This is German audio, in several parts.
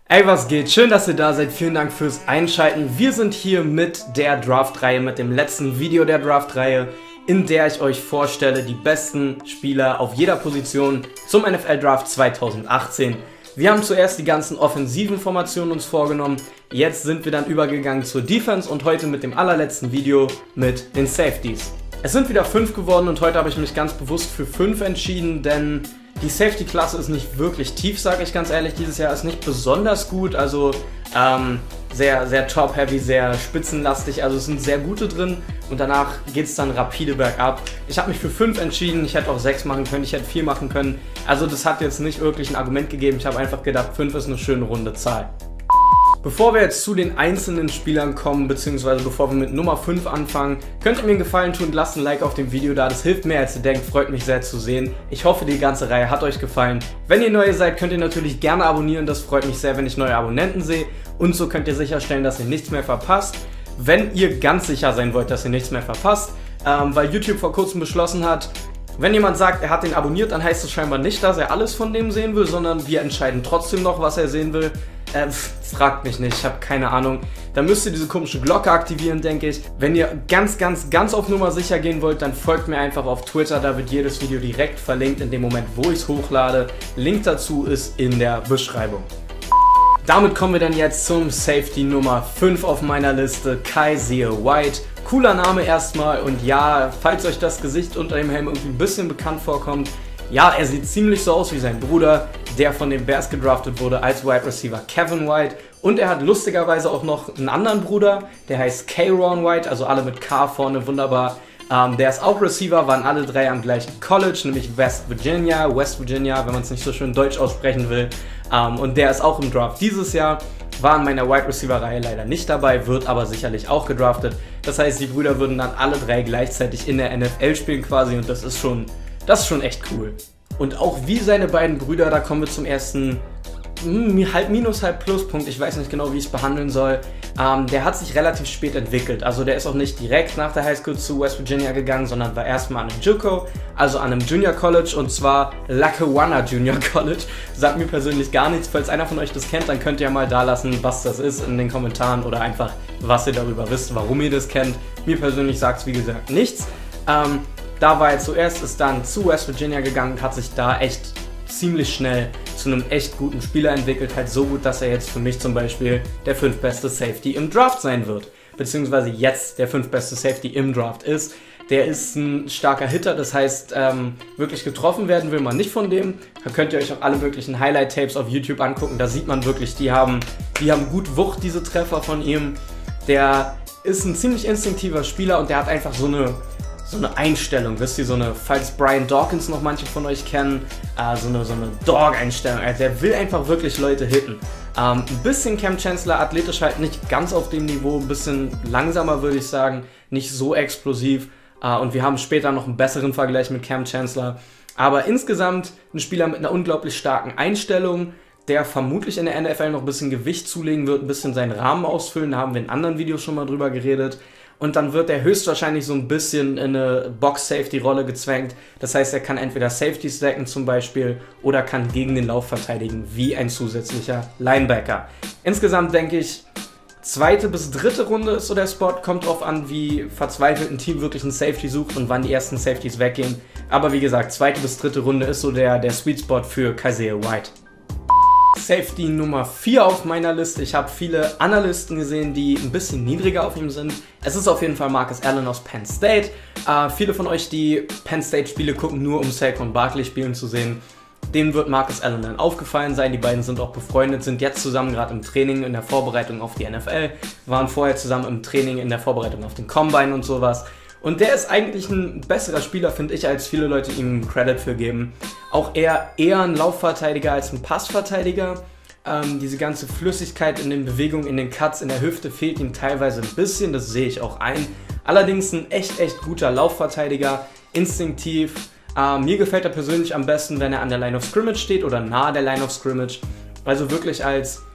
Ey, was geht? Schön, dass ihr da seid. Vielen Dank fürs Einschalten. Wir sind hier mit der Draft-Reihe, mit dem letzten Video der Draft-Reihe, in der ich euch vorstelle, die besten Spieler auf jeder Position zum NFL-Draft 2018. Wir haben zuerst die ganzen offensiven Formationen uns vorgenommen. Jetzt sind wir dann übergegangen zur Defense und heute mit dem allerletzten Video mit den Safeties. Es sind wieder 5 geworden und heute habe ich mich ganz bewusst für 5 entschieden, denn die Safety-Klasse ist nicht wirklich tief, sage ich ganz ehrlich. Dieses Jahr ist nicht besonders gut, also sehr top-heavy, sehr spitzenlastig. Also es sind sehr gute drin und danach geht es dann rapide bergab. Ich habe mich für 5 entschieden, ich hätte auch 6 machen können, ich hätte 4 machen können. Also das hat jetzt nicht wirklich ein Argument gegeben, ich habe einfach gedacht, 5 ist eine schöne runde Zahl. Bevor wir jetzt zu den einzelnen Spielern kommen, beziehungsweise bevor wir mit Nummer 5 anfangen, könnt ihr mir einen Gefallen tun, lasst ein Like auf dem Video da, das hilft mehr als ihr denkt, freut mich sehr zu sehen. Ich hoffe, die ganze Reihe hat euch gefallen. Wenn ihr neu seid, könnt ihr natürlich gerne abonnieren, das freut mich sehr, wenn ich neue Abonnenten sehe. Und so könnt ihr sicherstellen, dass ihr nichts mehr verpasst. Wenn ihr ganz sicher sein wollt, dass ihr nichts mehr verpasst, weil YouTube vor kurzem beschlossen hat, wenn jemand sagt, er hat den abonniert, dann heißt es scheinbar nicht, dass er alles von dem sehen will, sondern wir entscheiden trotzdem noch, was er sehen will. Fragt mich nicht, ich habe keine Ahnung. Dann müsst ihr diese komische Glocke aktivieren, denke ich. Wenn ihr ganz auf Nummer sicher gehen wollt, dann folgt mir einfach auf Twitter. Da wird jedes Video direkt verlinkt in dem Moment, wo ich es hochlade. Link dazu ist in der Beschreibung. Damit kommen wir dann jetzt zum Safety Nummer 5 auf meiner Liste, Kyzir White. Cooler Name erstmal und ja, falls euch das Gesicht unter dem Helm irgendwie ein bisschen bekannt vorkommt, ja, er sieht ziemlich so aus wie sein Bruder, der von den Bears gedraftet wurde als Wide Receiver Kevin White. Und er hat lustigerweise auch noch einen anderen Bruder, der heißt Kayron White, also alle mit K vorne, wunderbar. Der ist auch Receiver, waren alle 3 am gleichen College, nämlich West Virginia, wenn man es nicht so schön deutsch aussprechen will. Und der ist auch im Draft dieses Jahr, war in meiner Wide Receiver Reihe leider nicht dabei, wird aber sicherlich auch gedraftet. Das heißt, die Brüder würden dann alle 3 gleichzeitig in der NFL spielen quasi und das ist schon echt cool. Und auch wie seine beiden Brüder, da kommen wir zum ersten halb Minus, halb Pluspunkt, ich weiß nicht genau, wie ich es behandeln soll. Der hat sich relativ spät entwickelt, also der ist auch nicht direkt nach der Highschool zu West Virginia gegangen, sondern war erstmal an einem JUCO, also an einem Junior College und zwar Lackawanna Junior College. Sagt mir persönlich gar nichts, falls einer von euch das kennt, dann könnt ihr mal da lassen, was das ist in den Kommentaren oder einfach, was ihr darüber wisst, warum ihr das kennt. Mir persönlich sagt es wie gesagt nichts. Da war er zuerst, ist dann zu West Virginia gegangen und hat sich da echt ziemlich schnell zu einem echt guten Spieler entwickelt. Halt so gut, dass er jetzt für mich zum Beispiel der 5. beste Safety im Draft sein wird. Beziehungsweise jetzt der 5. beste Safety im Draft ist. Der ist ein starker Hitter, das heißt, wirklich getroffen werden will man nicht von dem. Da könnt ihr euch auch alle möglichen Highlight-Tapes auf YouTube angucken. Da sieht man wirklich, die haben gut Wucht, diese Treffer von ihm. Der ist ein ziemlich instinktiver Spieler und der hat einfach so eine Einstellung, wisst ihr, falls Brian Dawkins noch manche von euch kennen, so eine Dog-Einstellung, also der will einfach wirklich Leute hitten. Ein bisschen Cam Chancellor, athletisch halt nicht ganz auf dem Niveau, ein bisschen langsamer würde ich sagen, nicht so explosiv und wir haben später noch einen besseren Vergleich mit Cam Chancellor, aber insgesamt ein Spieler mit einer unglaublich starken Einstellung, der vermutlich in der NFL noch ein bisschen Gewicht zulegen wird, ein bisschen seinen Rahmen ausfüllen, da haben wir in anderen Videos schon mal drüber geredet. Und dann wird er höchstwahrscheinlich so ein bisschen in eine Box-Safety-Rolle gezwängt. Das heißt, er kann entweder Safety stacken zum Beispiel oder kann gegen den Lauf verteidigen, wie ein zusätzlicher Linebacker. Insgesamt denke ich, 2. bis 3. Runde ist so der Spot. Kommt drauf an, wie verzweifelt ein Team wirklich einen Safety sucht und wann die ersten Safeties weggehen. Aber wie gesagt, 2. bis 3. Runde ist so der Sweet Spot für Kyzir White. Safety Nummer 4 auf meiner Liste. Ich habe viele Analysten gesehen, die ein bisschen niedriger auf ihm sind. Es ist auf jeden Fall Marcus Allen aus Penn State. Viele von euch, die Penn State Spiele gucken, nur um Saquon Barkley spielen zu sehen, denen wird Marcus Allen dann aufgefallen sein. Die beiden sind auch befreundet, sind jetzt zusammen gerade im Training in der Vorbereitung auf die NFL, waren vorher zusammen im Training in der Vorbereitung auf den Combine und sowas. Und der ist eigentlich ein besserer Spieler, finde ich, als viele Leute ihm Credit für geben. Auch eher ein Laufverteidiger als ein Passverteidiger. Diese ganze Flüssigkeit in den Bewegungen, in den Cuts, in der Hüfte fehlt ihm teilweise ein bisschen, das sehe ich auch ein. Allerdings ein echt guter Laufverteidiger, instinktiv. Mir gefällt er persönlich am besten, wenn er an der Line of Scrimmage steht oder nahe der Line of Scrimmage. Also wirklich als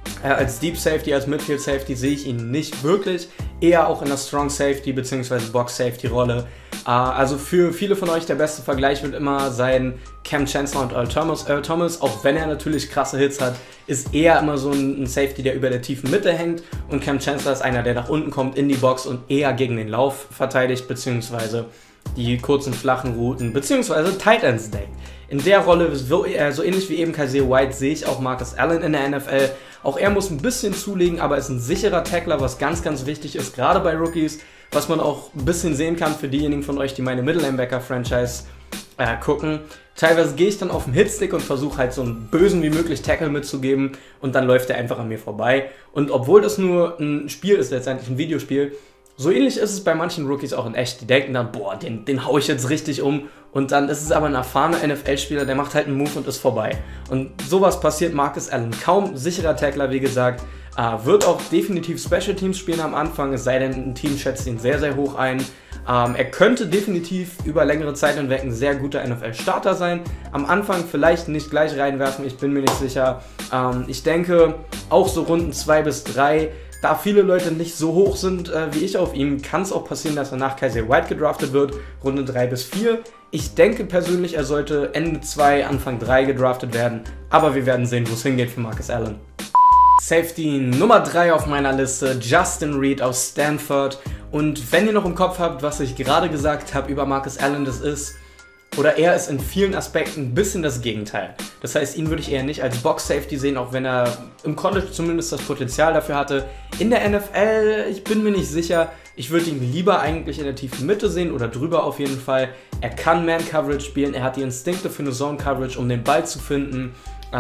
Als Deep Safety, als Midfield Safety sehe ich ihn nicht wirklich, eher auch in der Strong Safety bzw. Box Safety Rolle. Also für viele von euch der beste Vergleich wird immer sein Cam Chancellor und Earl Thomas, auch wenn er natürlich krasse Hits hat, ist eher immer so ein Safety, der über der tiefen Mitte hängt, und Cam Chancellor ist einer, der nach unten kommt in die Box und eher gegen den Lauf verteidigt bzw. die kurzen flachen Routen bzw. Tight Ends deckt. In der Rolle, so ähnlich wie eben Kyzir White, sehe ich auch Marcus Allen in der NFL. Auch er muss ein bisschen zulegen, aber ist ein sicherer Tackler, was ganz, ganz wichtig ist, gerade bei Rookies, was man auch ein bisschen sehen kann für diejenigen von euch, die meine Middle-Linebacker-Franchise gucken. Teilweise gehe ich dann auf den Hitstick und versuche halt so einen bösen wie möglich Tackle mitzugeben, und dann läuft er einfach an mir vorbei. Und obwohl das nur ein Spiel ist, letztendlich ein Videospiel, so ähnlich ist es bei manchen Rookies auch in echt. Die denken dann, boah, den hau ich jetzt richtig um. Und dann ist es aber ein erfahrener NFL-Spieler, der macht halt einen Move und ist vorbei. Und sowas passiert Marcus Allen kaum. Sicherer Tackler, wie gesagt. Wird auch definitiv Special Teams spielen am Anfang, es sei denn, ein Team schätzt ihn sehr, sehr hoch ein. Er könnte definitiv über längere Zeit hinweg ein sehr guter NFL-Starter sein. Am Anfang vielleicht nicht gleich reinwerfen, ich bin mir nicht sicher. Ich denke, auch so Runden 2 bis 3, da viele Leute nicht so hoch sind wie ich auf ihm, kann es auch passieren, dass er nach Kyzir White gedraftet wird, Runde 3 bis 4. Ich denke persönlich, er sollte Ende 2, Anfang 3 gedraftet werden, aber wir werden sehen, wo es hingeht für Marcus Allen. Safety Nummer 3 auf meiner Liste, Justin Reid aus Stanford. Und wenn ihr noch im Kopf habt, was ich gerade gesagt habe über Marcus Allen, das ist, oder er ist in vielen Aspekten ein bisschen das Gegenteil. Das heißt, ihn würde ich eher nicht als Box-Safety sehen, auch wenn er im College zumindest das Potenzial dafür hatte. In der NFL, ich bin mir nicht sicher, ich würde ihn lieber eigentlich in der tiefen Mitte sehen oder drüber auf jeden Fall. Er kann Man-Coverage spielen, er hat die Instinkte für eine Zone-Coverage, um den Ball zu finden.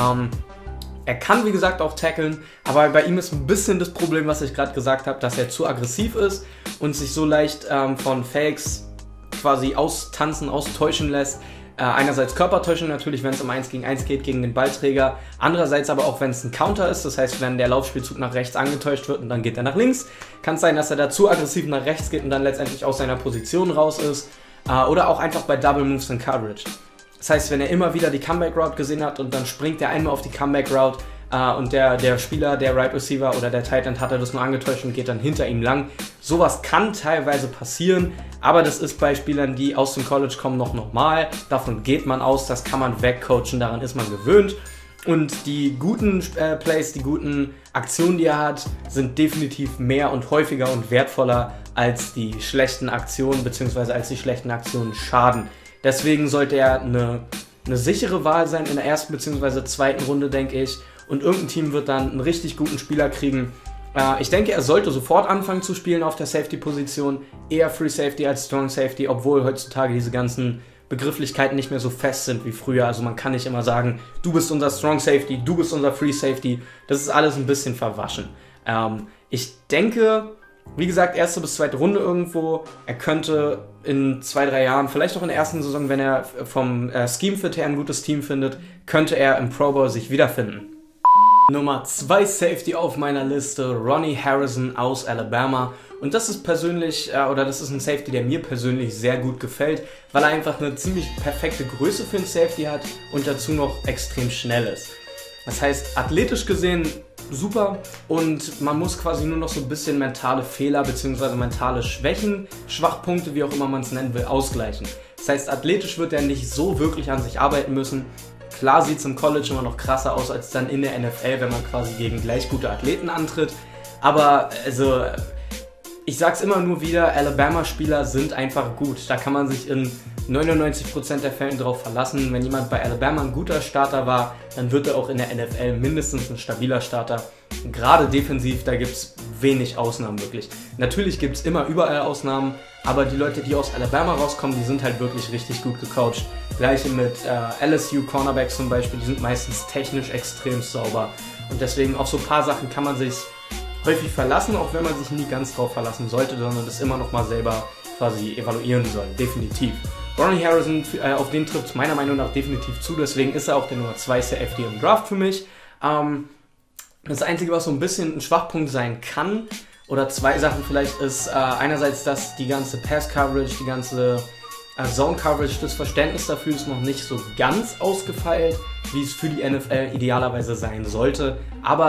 Er kann, wie gesagt, auch tackeln, aber bei ihm ist ein bisschen das Problem, was ich gerade gesagt habe, dass er zu aggressiv ist und sich so leicht von Fakes quasi austanzen, austäuschen lässt. Einerseits Körpertäuschung natürlich, wenn es um 1 gegen 1 geht gegen den Ballträger. Andererseits aber auch, wenn es ein Counter ist, das heißt, wenn der Laufspielzug nach rechts angetäuscht wird und dann geht er nach links, kann es sein, dass er da zu aggressiv nach rechts geht und dann letztendlich aus seiner Position raus ist. Oder auch einfach bei Double Moves in Coverage. Das heißt, wenn er immer wieder die Comeback Route gesehen hat und dann springt er einmal auf die Comeback Route und der Spieler, der Right Receiver oder der Tight End hat er das nur angetäuscht und geht dann hinter ihm lang. Sowas kann teilweise passieren, aber das ist bei Spielern, die aus dem College kommen, noch normal. Davon geht man aus, das kann man wegcoachen, daran ist man gewöhnt. Und die guten Plays, die guten Aktionen, die er hat, sind definitiv mehr und häufiger und wertvoller als die schlechten Aktionen, beziehungsweise als die schlechten Aktionen schaden. Deswegen sollte er eine sichere Wahl sein in der ersten bzw. zweiten Runde, denke ich. Und irgendein Team wird dann einen richtig guten Spieler kriegen. Ich denke, er sollte sofort anfangen zu spielen auf der Safety-Position. Eher Free Safety als Strong Safety, obwohl heutzutage diese ganzen Begrifflichkeiten nicht mehr so fest sind wie früher. Also man kann nicht immer sagen, du bist unser Strong Safety, du bist unser Free Safety. Das ist alles ein bisschen verwaschen. Ich denke, wie gesagt, erste bis zweite Runde irgendwo. Er könnte in 2-3 Jahren, vielleicht auch in der ersten Saison, wenn er vom Scheme-Fit her ein gutes Team findet, könnte er im Pro Bowl sich wiederfinden. Nummer 2 Safety auf meiner Liste, Ronnie Harrison aus Alabama. Und das ist persönlich, das ist ein Safety, der mir persönlich sehr gut gefällt, weil er einfach eine ziemlich perfekte Größe für einen Safety hat und dazu noch extrem schnell ist. Das heißt, athletisch gesehen super, und man muss quasi nur noch so ein bisschen mentale Fehler bzw. mentale Schwächen, Schwachpunkte, wie auch immer man es nennen will, ausgleichen. Das heißt, athletisch wird er nicht so wirklich an sich arbeiten müssen. Klar sieht es im College immer noch krasser aus als dann in der NFL, wenn man quasi gegen gleich gute Athleten antritt. Aber also, ich sag's immer nur wieder, Alabama-Spieler sind einfach gut. Da kann man sich in 99% der Fällen drauf verlassen. Wenn jemand bei Alabama ein guter Starter war, dann wird er auch in der NFL mindestens ein stabiler Starter. Gerade defensiv, da gibt es wenig Ausnahmen wirklich. Natürlich gibt es immer überall Ausnahmen, aber die Leute, die aus Alabama rauskommen, die sind halt wirklich richtig gut gecoacht. Gleiche mit LSU Cornerbacks zum Beispiel, die sind meistens technisch extrem sauber. Und deswegen auf so ein paar Sachen kann man sich häufig verlassen, auch wenn man sich nie ganz drauf verlassen sollte, sondern das immer noch mal selber quasi evaluieren soll, definitiv. Ronnie Harrison, auf den trifft es meiner Meinung nach definitiv zu, deswegen ist er auch der Nummer 2 Safety im Draft für mich. Das Einzige, was so ein bisschen ein Schwachpunkt sein kann, oder zwei Sachen vielleicht, ist einerseits, dass die ganze Pass-Coverage, die ganze Zone-Coverage, das Verständnis dafür ist noch nicht so ganz ausgefeilt, wie es für die NFL idealerweise sein sollte. Aber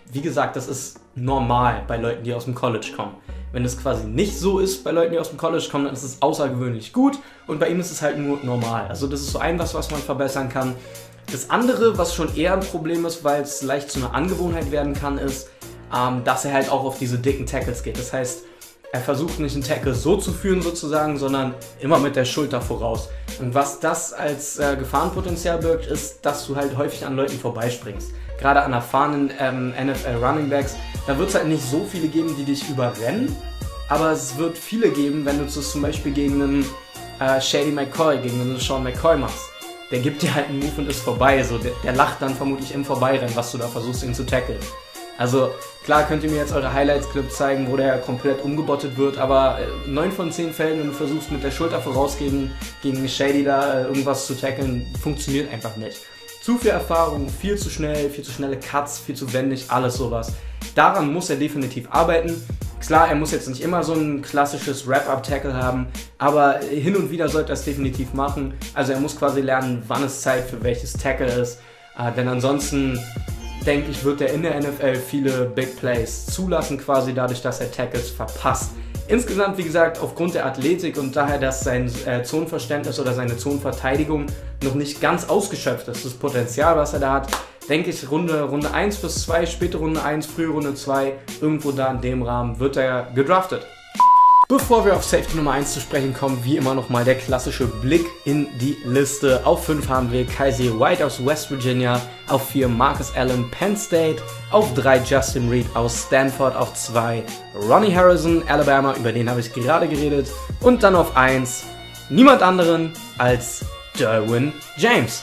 wie gesagt, das ist normal bei Leuten, die aus dem College kommen. Wenn es quasi nicht so ist bei Leuten, die aus dem College kommen, dann ist es außergewöhnlich gut und bei ihm ist es halt nur normal. Also das ist so was man verbessern kann. Das andere, was schon eher ein Problem ist, weil es leicht zu einer Angewohnheit werden kann, ist, dass er halt auch auf diese dicken Tackles geht. Das heißt, er versucht nicht einen Tackle so zu führen sozusagen, sondern immer mit der Schulter voraus. Und was das als Gefahrenpotenzial birgt, ist, dass du halt häufig an Leuten vorbeispringst. Gerade an erfahrenen NFL Running Backs, da wird es halt nicht so viele geben, die dich überrennen, aber es wird viele geben, wenn du es zum Beispiel gegen einen Shady McCoy, gegen einen Sean McCoy machst. Der gibt dir halt einen Move und ist vorbei, so, der lacht dann vermutlich im Vorbeirennen, was du da versuchst, ihn zu tackeln. Also klar könnt ihr mir jetzt eure Highlights-Clips zeigen, wo der komplett umgebottet wird, aber 9 von 10 Fällen, wenn du versuchst mit der Schulter vorausgehen, gegen Shady da irgendwas zu tackeln, funktioniert einfach nicht. Zu viel Erfahrung, viel zu schnelle Cuts, viel zu wendig, alles sowas. Daran muss er definitiv arbeiten. Klar, er muss jetzt nicht immer so ein klassisches Wrap-Up-Tackle haben, aber hin und wieder sollte er es definitiv machen. Also er muss quasi lernen, wann es Zeit für welches Tackle ist, denn ansonsten denke ich, wird er in der NFL viele Big Plays zulassen, quasi dadurch, dass er Tackles verpasst. Insgesamt, wie gesagt, aufgrund der Athletik und daher, dass sein Zonenverständnis oder seine Zonenverteidigung noch nicht ganz ausgeschöpft ist, das Potenzial, was er da hat, denke ich, Runde 1 bis 2, späte Runde 1, frühe Runde 2, irgendwo da in dem Rahmen wird er gedraftet. Bevor wir auf Safety Nummer 1 zu sprechen kommen, wie immer nochmal der klassische Blick in die Liste. Auf 5 haben wir Kyzir White aus West Virginia, auf 4 Marcus Allen, Penn State, auf 3 Justin Reed aus Stanford, auf 2 Ronnie Harrison, Alabama, über den habe ich gerade geredet, und dann auf 1 niemand anderen als Derwin James.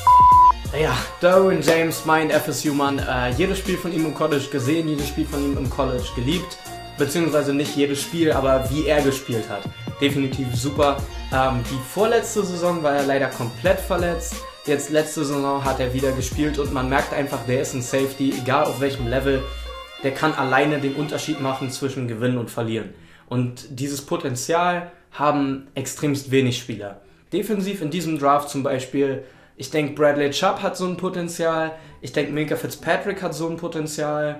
Ja, Derwin James, mein FSU-Mann, jedes Spiel von ihm im College gesehen, jedes Spiel von ihm im College geliebt. Beziehungsweise nicht jedes Spiel, aber wie er gespielt hat. Definitiv super. Die vorletzte Saison war er leider komplett verletzt. Jetzt letzte Saison hat er wieder gespielt und man merkt einfach, der ist ein Safety, egal auf welchem Level. Der kann alleine den Unterschied machen zwischen Gewinnen und Verlieren. Und dieses Potenzial haben extremst wenig Spieler. Defensiv in diesem Draft zum Beispiel, ich denke Bradley Chubb hat so ein Potenzial, ich denke Minkah Fitzpatrick hat so ein Potenzial,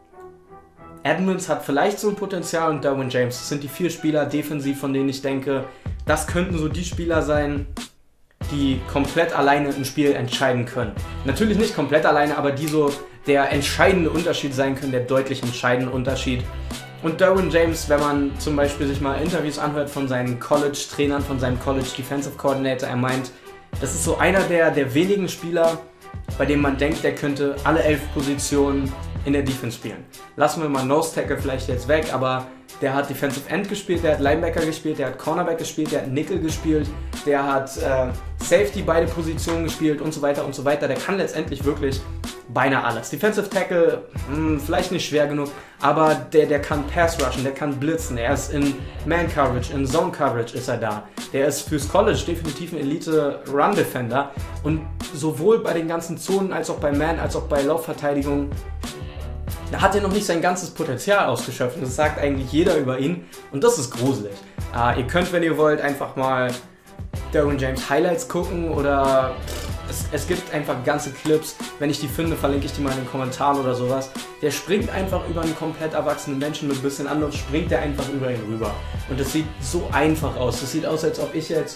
Edmonds hat vielleicht so ein Potenzial und Derwin James. Das sind die 4 Spieler defensiv, von denen ich denke, das könnten so die Spieler sein, die komplett alleine ein Spiel entscheiden können. Natürlich nicht komplett alleine, aber die so der entscheidende Unterschied sein können, der deutlich entscheidende Unterschied. Und Derwin James, wenn man zum Beispiel sich mal Interviews anhört von seinen College-Trainern, von seinem College Defensive Coordinator, er meint, das ist so einer der wenigen Spieler, bei dem man denkt, der könnte alle 11 Positionen in der Defense spielen. Lassen wir mal Nose Tackle vielleicht jetzt weg, aber der hat Defensive End gespielt, der hat Linebacker gespielt, der hat Cornerback gespielt, der hat Nickel gespielt, der hat Safety beide Positionen gespielt und so weiter und so weiter. Der kann letztendlich wirklich beinahe alles. Defensive Tackle, vielleicht nicht schwer genug, aber der kann Pass rushen, der kann blitzen, er ist in Man Coverage, in Zone Coverage ist er da. Der ist fürs College definitiv ein Elite Run Defender und sowohl bei den ganzen Zonen als auch bei Man, als auch bei Laufverteidigung, da hat er noch nicht sein ganzes Potenzial ausgeschöpft. Das sagt eigentlich jeder über ihn und das ist gruselig. Ihr könnt, wenn ihr wollt, einfach mal Derwin James Highlights gucken oder es gibt einfach ganze Clips. Wenn ich die finde, verlinke ich die mal in den Kommentaren oder sowas. Der springt einfach über einen komplett erwachsenen Menschen mit ein bisschen Anlauf, springt der einfach über ihn rüber. Und das sieht so einfach aus. Das sieht aus, als ob ich jetzt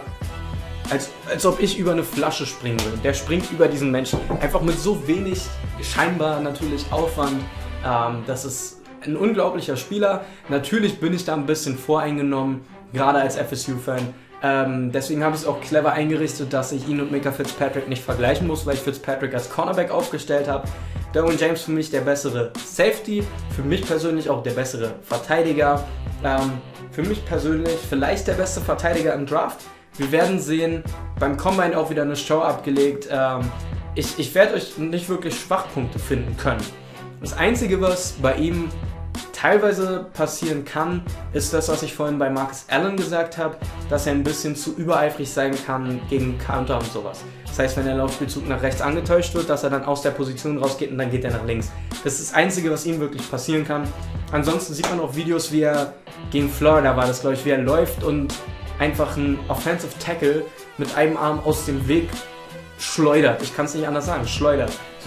als ob ich über eine Flasche springen würde. Der springt über diesen Menschen. Einfach mit so wenig, scheinbar natürlich Aufwand. Das ist ein unglaublicher Spieler. Natürlich bin ich da ein bisschen voreingenommen, gerade als FSU-Fan. Deswegen habe ich es auch clever eingerichtet, dass ich ihn und Minkah Fitzpatrick nicht vergleichen muss, weil ich Fitzpatrick als Cornerback aufgestellt habe. Derwin James für mich der bessere Safety, für mich persönlich auch der bessere Verteidiger. Für mich persönlich vielleicht der beste Verteidiger im Draft. Wir werden sehen, beim Combine auch wieder eine Show abgelegt. Ich werde euch nicht wirklich Schwachpunkte finden können. Das Einzige, was bei ihm teilweise passieren kann, ist das, was ich vorhin bei Marcus Allen gesagt habe, dass er ein bisschen zu übereifrig sein kann gegen Counter und sowas. Das heißt, wenn der Laufspielzug nach rechts angetäuscht wird, dass er dann aus der Position rausgeht und dann geht er nach links. Das ist das Einzige, was ihm wirklich passieren kann. Ansonsten sieht man auch Videos, wie er gegen Florida war das, glaube ich, wie er läuft und einfach einen Offensive Tackle mit einem Arm aus dem Weg schleudert. Ich kann es nicht anders sagen, schleudert.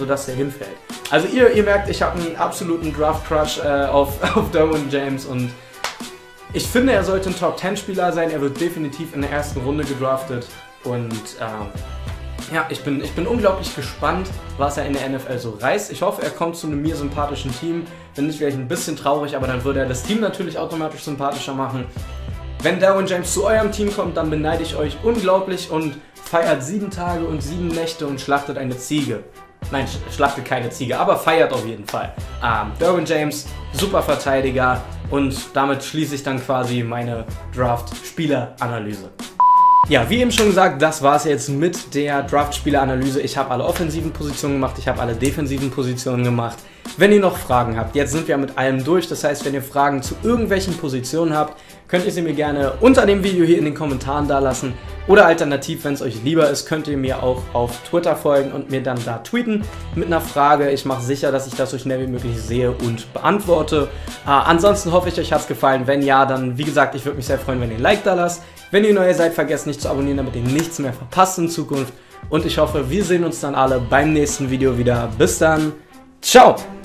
sodass er hinfällt. Also ihr merkt, ich habe einen absoluten Draft-Crush auf Derwin James und ich finde, er sollte ein Top-10-Spieler sein. Er wird definitiv in der ersten Runde gedraftet und ja, ich bin unglaublich gespannt, was er in der NFL so reißt. Ich hoffe, er kommt zu einem mir sympathischen Team. Wenn nicht, wäre ich ein bisschen traurig, aber dann würde er das Team natürlich automatisch sympathischer machen. Wenn Derwin James zu eurem Team kommt, dann beneide ich euch unglaublich und feiert 7 Tage und 7 Nächte und schlachtet eine Ziege. Nein, schlachtet keine Ziege, aber feiert auf jeden Fall. Derwin James, super Verteidiger und damit schließe ich dann quasi meine Draft-Spieler-Analyse. Ja, wie eben schon gesagt, das war es jetzt mit der Draft-Spieler-Analyse. Ich habe alle offensiven Positionen gemacht, ich habe alle defensiven Positionen gemacht. Wenn ihr noch Fragen habt, jetzt sind wir mit allem durch, das heißt, wenn ihr Fragen zu irgendwelchen Positionen habt, könnt ihr sie mir gerne unter dem Video hier in den Kommentaren da lassen. Oder alternativ, wenn es euch lieber ist, könnt ihr mir auch auf Twitter folgen und mir dann da tweeten mit einer Frage. Ich mache sicher, dass ich das so schnell wie möglich sehe und beantworte. Ansonsten hoffe ich, euch hat es gefallen. Wenn ja, dann wie gesagt, ich würde mich sehr freuen, wenn ihr ein Like da lasst. Wenn ihr neu seid, vergesst nicht zu abonnieren, damit ihr nichts mehr verpasst in Zukunft. Und ich hoffe, wir sehen uns dann alle beim nächsten Video wieder. Bis dann. Ciao!